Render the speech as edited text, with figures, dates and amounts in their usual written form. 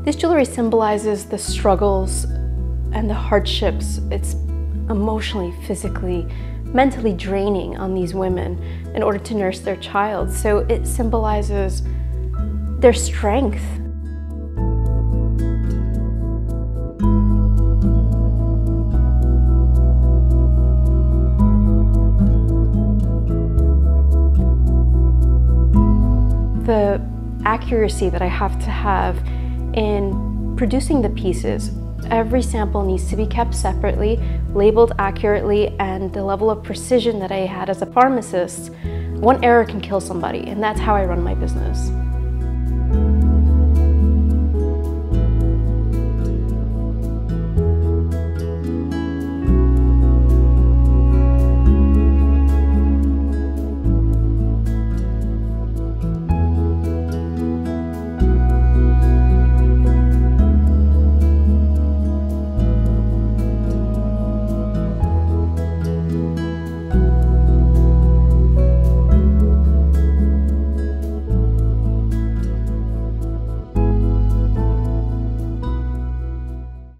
This jewelry symbolizes the struggles and the hardships. It's emotionally, physically, mentally draining on these women in order to nurse their child. So it symbolizes their strength. The accuracy that I have to have in producing the pieces. Every sample needs to be kept separately, labeled accurately, and the level of precision that I had as a pharmacist, one error can kill somebody, and that's how I run my business.